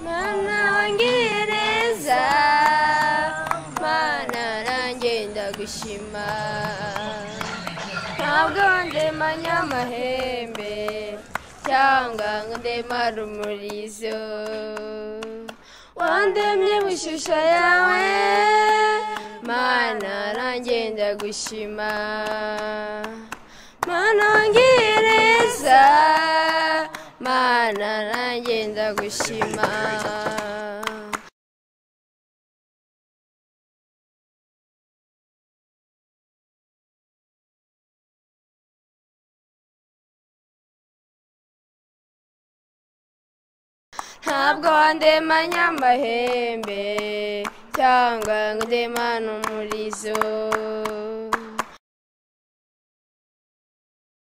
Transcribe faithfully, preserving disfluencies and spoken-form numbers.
mana wangireza mana nanjye ndagushima ntabwo ndemanya amahembe cyangwa ngo ndemare umurizo wandemye mu ishusho yawe mana nanjye ndagushima mana wangireza mana nanjye ndagushima ntabwo wandemanya amahembe cyangwa ngo ndemane umurizo